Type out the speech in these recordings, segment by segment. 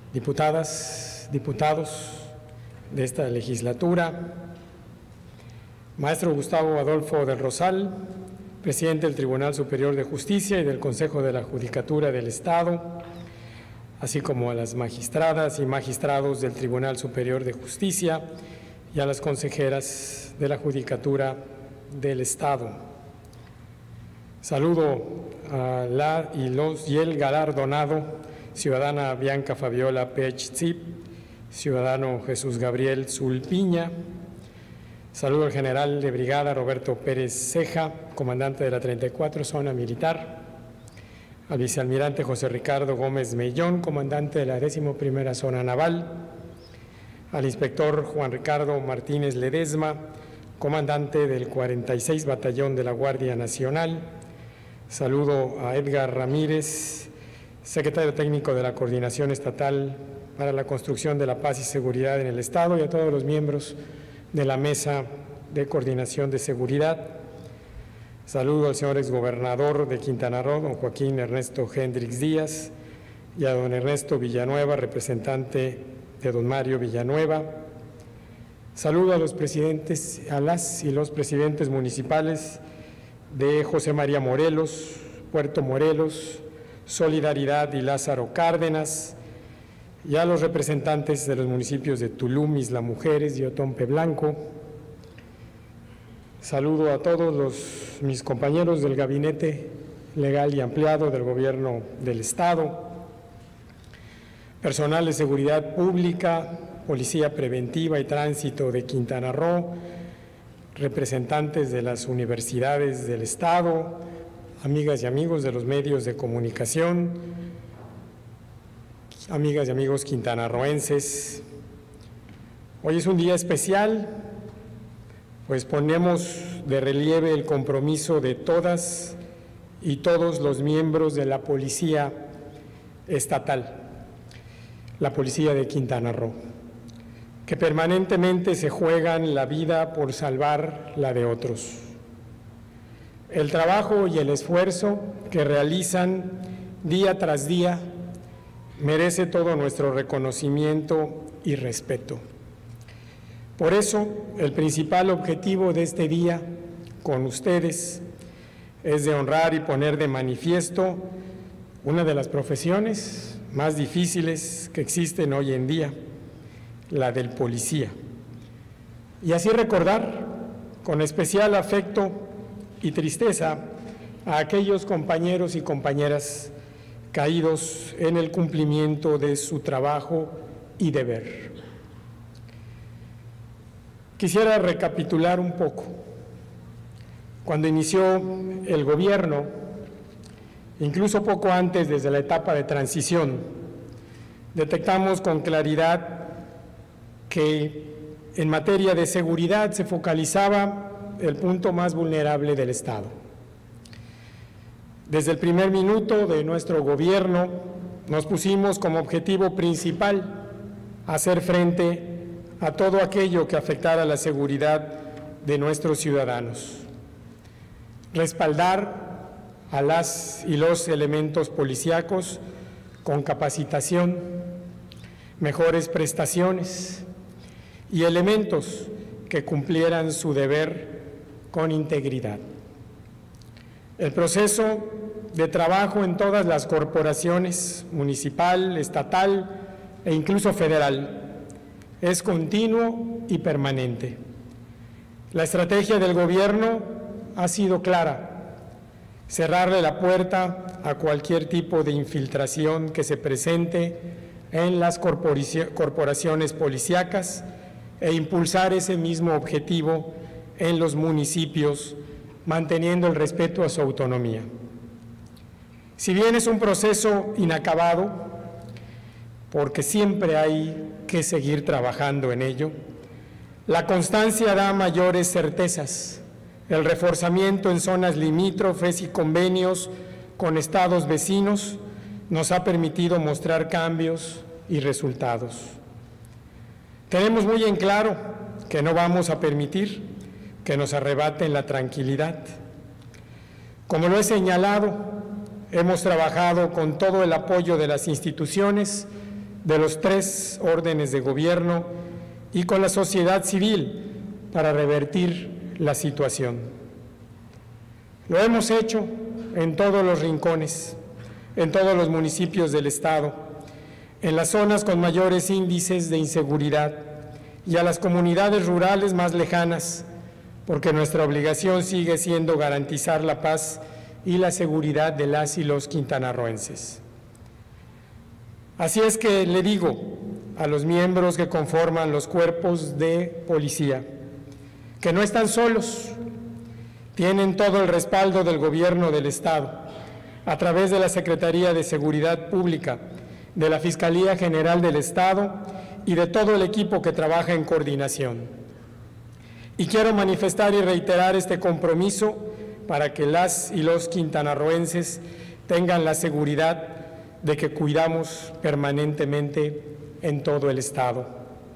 diputadas, diputados de esta legislatura, maestro Gustavo Adolfo del Rosal, presidente del Tribunal Superior de Justicia y del Consejo de la Judicatura del Estado, así como a las magistradas y magistrados del Tribunal Superior de Justicia y a las consejeras de la Judicatura del Estado. Saludo a la y el galardonado, ciudadana Bianca Fabiola Pech Zip, ciudadano Jesús Gabriel Zulpiña. Saludo al general de brigada Roberto Pérez Ceja, comandante de la 34 Zona Militar, al vicealmirante José Ricardo Gómez Mellón, comandante de la 11ª Zona Naval, al inspector Juan Ricardo Martínez Ledesma, comandante del 46 Batallón de la Guardia Nacional. Saludo a Edgar Ramírez, secretario técnico de la Coordinación Estatal para la Construcción de la Paz y Seguridad en el Estado, y a todos los miembros de la Mesa de Coordinación de Seguridad. Saludo al señor exgobernador de Quintana Roo, don Joaquín Ernesto Hendrix Díaz, y a don Ernesto Villanueva, representante de don Mario Villanueva. Saludo a los presidentes, a las y los presidentes municipales de José María Morelos, Puerto Morelos, Solidaridad y Lázaro Cárdenas, y a los representantes de los municipios de Tulum, Isla Mujeres y Otompe Blanco. Saludo a todos mis compañeros del Gabinete Legal y Ampliado del Gobierno del Estado, personal de Seguridad Pública, Policía Preventiva y Tránsito de Quintana Roo, representantes de las universidades del Estado, amigas y amigos de los medios de comunicación, amigas y amigos quintanarroenses. Hoy es un día especial, pues ponemos de relieve el compromiso de todas y todos los miembros de la Policía Estatal, la Policía de Quintana Roo, que permanentemente se juegan la vida por salvar la de otros. El trabajo y el esfuerzo que realizan día tras día merece todo nuestro reconocimiento y respeto. Por eso, el principal objetivo de este día con ustedes es de honrar y poner de manifiesto una de las profesiones más difíciles que existen hoy en día, la del policía, y así recordar con especial afecto y tristeza a aquellos compañeros y compañeras caídos en el cumplimiento de su trabajo y deber. Quisiera recapitular un poco. Cuando inició el gobierno, incluso poco antes, desde la etapa de transición, detectamos con claridad que en materia de seguridad se focalizaba el punto más vulnerable del Estado. Desde el primer minuto de nuestro gobierno nos pusimos como objetivo principal hacer frente a todo aquello que afectara la seguridad de nuestros ciudadanos, respaldar a las y los elementos policíacos con capacitación, mejores prestaciones y elementos que cumplieran su deber con integridad. El proceso de trabajo en todas las corporaciones, municipal, estatal e incluso federal, es continuo y permanente. La estrategia del gobierno ha sido clara: cerrarle la puerta a cualquier tipo de infiltración que se presente en las corporaciones policíacas e impulsar ese mismo objetivo en los municipios, manteniendo el respeto a su autonomía. Si bien es un proceso inacabado, porque siempre hay que seguir trabajando en ello, la constancia da mayores certezas. El reforzamiento en zonas limítrofes y convenios con estados vecinos nos ha permitido mostrar cambios y resultados. Tenemos muy en claro que no vamos a permitir que nos arrebaten la tranquilidad. Como lo he señalado, hemos trabajado con todo el apoyo de las instituciones de los 3 órdenes de gobierno y con la sociedad civil para revertir la situación. Lo hemos hecho en todos los rincones, en todos los municipios del Estado, en las zonas con mayores índices de inseguridad y a las comunidades rurales más lejanas, porque nuestra obligación sigue siendo garantizar la paz y la seguridad de las y los quintanarroenses. Así es que le digo a los miembros que conforman los cuerpos de policía que no están solos, tienen todo el respaldo del Gobierno del Estado, a través de la Secretaría de Seguridad Pública, de la Fiscalía General del Estado y de todo el equipo que trabaja en coordinación. Y quiero manifestar y reiterar este compromiso para que las y los quintanarroenses tengan la seguridad de que cuidamos permanentemente en todo el Estado.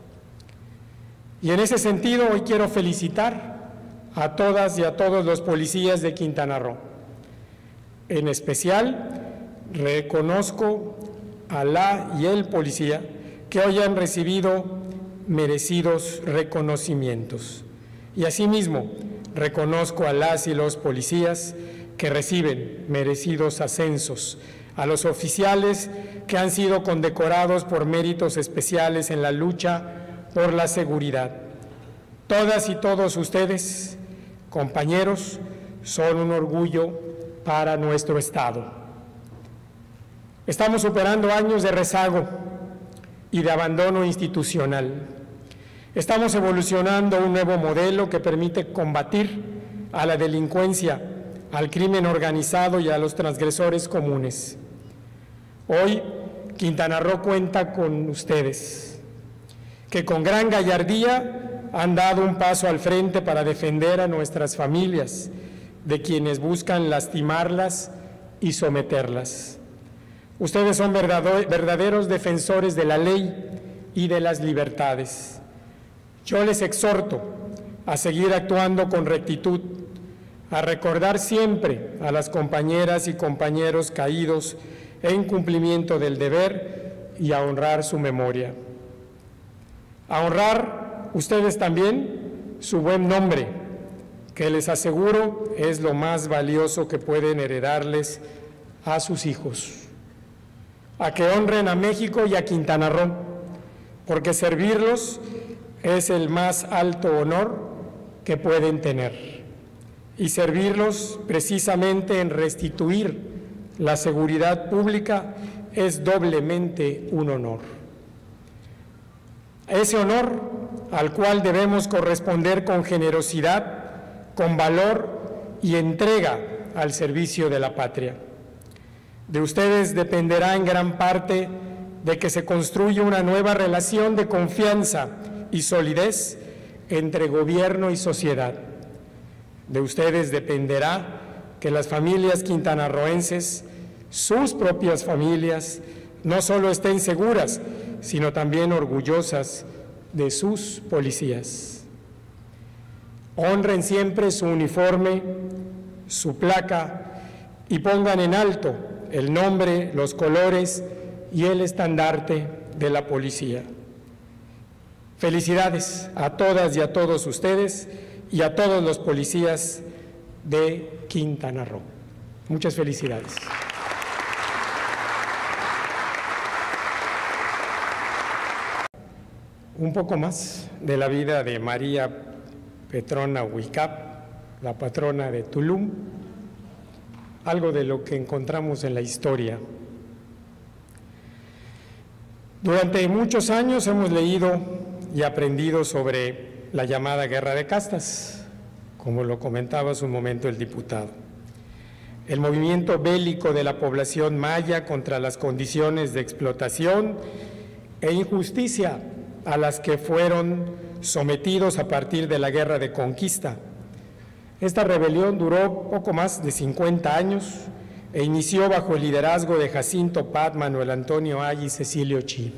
Y en ese sentido, hoy quiero felicitar a todas y a todos los policías de Quintana Roo. En especial, reconozco a la y el policía que hoy han recibido merecidos reconocimientos. Y asimismo, reconozco a las y los policías que reciben merecidos ascensos, a los oficiales que han sido condecorados por méritos especiales en la lucha por la seguridad. Todas y todos ustedes, compañeros, son un orgullo para nuestro Estado. Estamos superando años de rezago y de abandono institucional. Estamos evolucionando un nuevo modelo que permite combatir a la delincuencia, al crimen organizado y a los transgresores comunes. Hoy, Quintana Roo cuenta con ustedes, que con gran gallardía han dado un paso al frente para defender a nuestras familias de quienes buscan lastimarlas y someterlas. Ustedes son verdaderos defensores de la ley y de las libertades. Yo les exhorto a seguir actuando con rectitud, a recordar siempre a las compañeras y compañeros caídos en cumplimiento del deber y a honrar su memoria. A honrar ustedes también su buen nombre, que les aseguro es lo más valioso que pueden heredarles a sus hijos. A que honren a México y a Quintana Roo, porque servirlos es el más alto honor que pueden tener. Y servirlos precisamente en restituir la seguridad pública es doblemente un honor. Ese honor al cual debemos corresponder con generosidad, con valor y entrega al servicio de la patria. De ustedes dependerá en gran parte de que se construya una nueva relación de confianza y solidez entre gobierno y sociedad. De ustedes dependerá que las familias quintanarroenses, sus propias familias, no solo estén seguras, sino también orgullosas de sus policías. Honren siempre su uniforme, su placa y pongan en alto el nombre, los colores y el estandarte de la policía. Felicidades a todas y a todos ustedes y a todos los policías de Quintana Roo. Muchas felicidades. Un poco más de la vida de María Petrona Huicap, la patrona de Tulum, algo de lo que encontramos en la historia. Durante muchos años hemos leído y aprendido sobre la llamada Guerra de Castas, como lo comentaba hace un momento el diputado. El movimiento bélico de la población maya contra las condiciones de explotación e injusticia a las que fueron sometidos a partir de la Guerra de Conquista. Esta rebelión duró poco más de 50 años e inició bajo el liderazgo de Jacinto Pat, Manuel Antonio Ay y Cecilio Chi.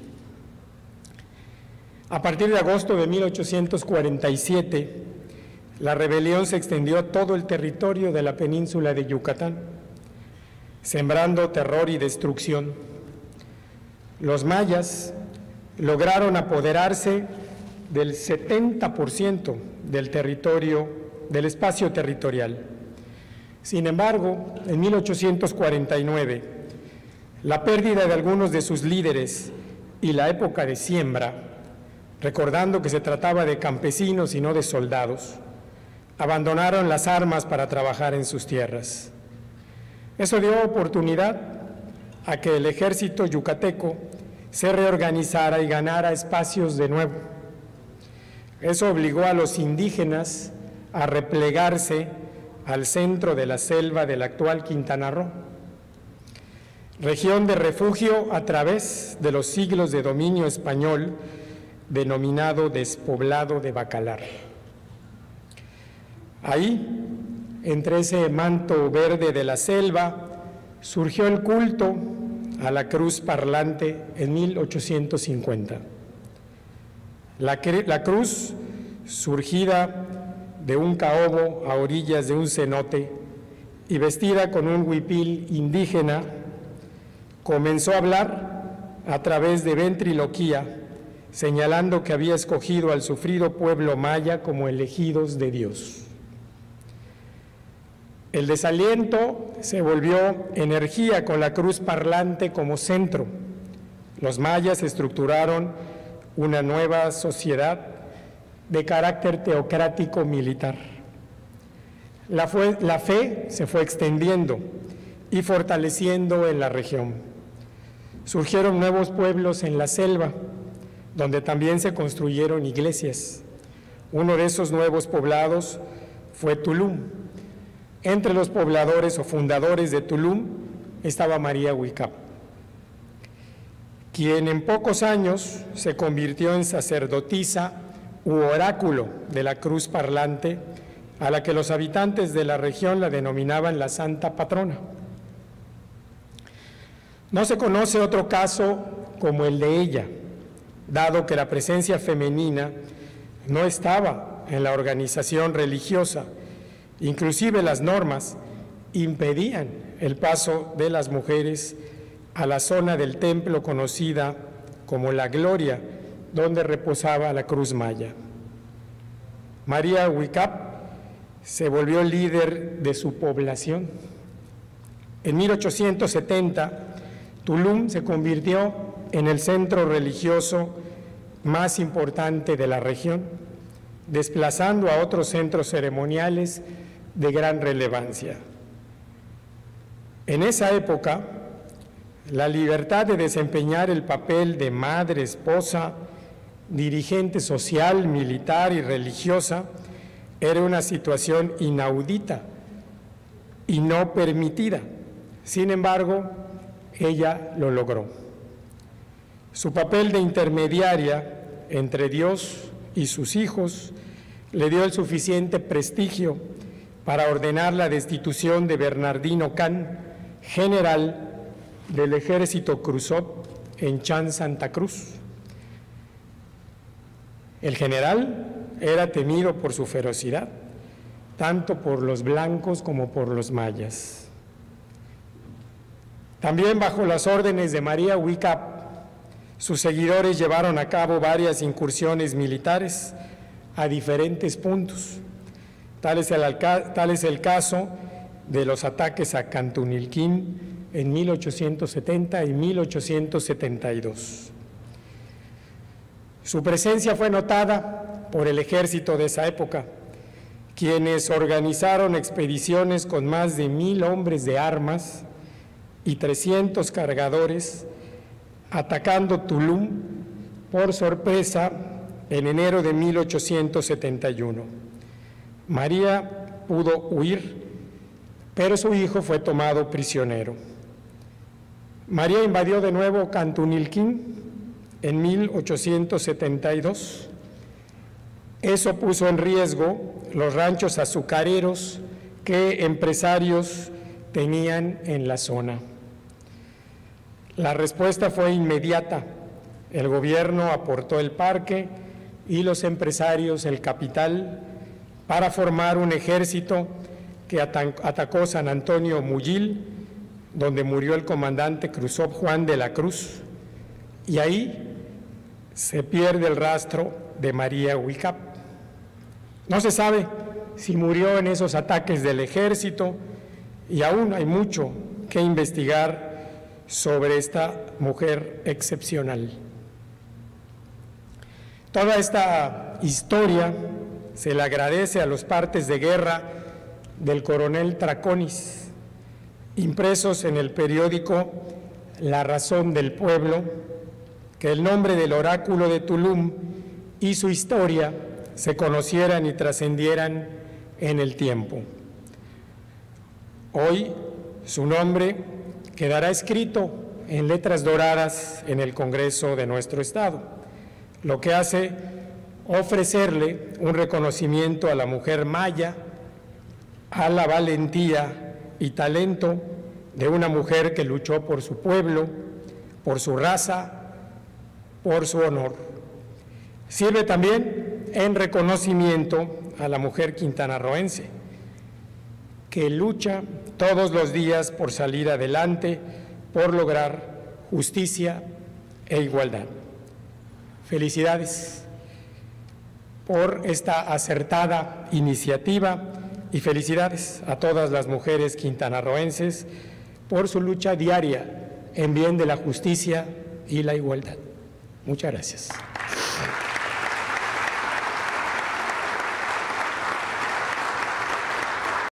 A partir de agosto de 1847, la rebelión se extendió a todo el territorio de la península de Yucatán, sembrando terror y destrucción. Los mayas lograron apoderarse del 70% del territorio, del espacio territorial. Sin embargo, en 1849, la pérdida de algunos de sus líderes y la época de siembra, recordando que se trataba de campesinos y no de soldados, abandonaron las armas para trabajar en sus tierras. Eso dio oportunidad a que el ejército yucateco se reorganizara y ganara espacios de nuevo. Eso obligó a los indígenas a replegarse al centro de la selva del actual Quintana Roo, región de refugio a través de los siglos de dominio español denominado Despoblado de Bacalar. Ahí, entre ese manto verde de la selva, surgió el culto a la cruz parlante en 1850. La cruz, surgida de un caobo a orillas de un cenote y vestida con un huipil indígena, comenzó a hablar a través de ventriloquía, señalando que había escogido al sufrido pueblo maya como elegidos de Dios. El desaliento se volvió energía con la cruz parlante como centro. Los mayas estructuraron una nueva sociedad de carácter teocrático militar. La fe se fue extendiendo y fortaleciendo en la región. Surgieron nuevos pueblos en la selva, donde también se construyeron iglesias. Uno de esos nuevos poblados fue Tulum. Entre los pobladores o fundadores de Tulum estaba María Huicap, quien en pocos años se convirtió en sacerdotisa u oráculo de la cruz parlante, a la que los habitantes de la región la denominaban la Santa Patrona. No se conoce otro caso como el de ella, dado que la presencia femenina no estaba en la organización religiosa. Inclusive las normas impedían el paso de las mujeres a la zona del templo conocida como la Gloria, donde reposaba la cruz maya. María Huicap se volvió líder de su población. En 1870, Tulum se convirtió en el centro religioso más importante de la región, desplazando a otros centros ceremoniales de gran relevancia. En esa época, la libertad de desempeñar el papel de madre, esposa, dirigente social, militar y religiosa era una situación inaudita y no permitida. Sin embargo, ella lo logró. Su papel de intermediaria entre Dios y sus hijos le dio el suficiente prestigio para ordenar la destitución de Bernardino Can, general del ejército Cruzot en Chan, Santa Cruz. El general era temido por su ferocidad, tanto por los blancos como por los mayas. También bajo las órdenes de María Huicap, sus seguidores llevaron a cabo varias incursiones militares a diferentes puntos. Tal es el caso de los ataques a Cantunilquín en 1870 y 1872. Su presencia fue notada por el ejército de esa época, quienes organizaron expediciones con más de 1,000 hombres de armas y 300 cargadores, atacando Tulum por sorpresa en enero de 1871. María pudo huir, pero su hijo fue tomado prisionero. María invadió de nuevo Cantunilquín en 1872. Eso puso en riesgo los ranchos azucareros que empresarios tenían en la zona. La respuesta fue inmediata. El gobierno aportó el parque y los empresarios el capital para formar un ejército que atacó San Antonio Muyil, donde murió el comandante Cruzop Juan de la Cruz, y ahí se pierde el rastro de María Huicap. No se sabe si murió en esos ataques del ejército y aún hay mucho que investigar sobre esta mujer excepcional. Toda esta historia se le agradece a los partes de guerra del coronel Traconis, impresos en el periódico La Razón del Pueblo, que el nombre del oráculo de Tulum y su historia se conocieran y trascendieran en el tiempo. Hoy su nombre quedará escrito en letras doradas en el Congreso de nuestro Estado, lo que hace ofrecerle un reconocimiento a la mujer maya, a la valentía y talento de una mujer que luchó por su pueblo, por su raza, por su honor. Sirve también en reconocimiento a la mujer quintanarroense, que lucha todos los días por salir adelante, por lograr justicia e igualdad. Felicidades por esta acertada iniciativa y felicidades a todas las mujeres quintanarroenses por su lucha diaria en bien de la justicia y la igualdad. Muchas gracias.